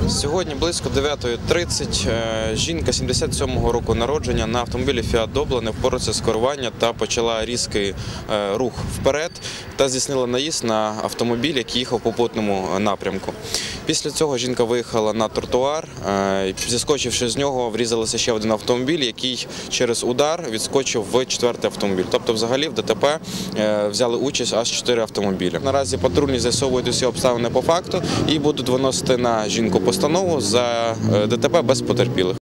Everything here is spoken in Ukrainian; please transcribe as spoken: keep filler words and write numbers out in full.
Сьогодні близько дев'ятої тридцять жінка сімдесят сьомого року народження на автомобілі Fiat Doblo не впорався з керуванням та почала різкий рух вперед та здійснила наїзд на автомобіль, який їхав по попутному напрямку. Після цього жінка виїхала на тротуар, зіскочивши з нього, врізалася ще один автомобіль, який через удар відскочив в четвертий автомобіль. Тобто взагалі в ДТП взяли участь аж чотири автомобілі. Наразі патрульні з'ясовують усі обставини по факту і будуть виносити на жінку постанову за ДТП без потерпілих.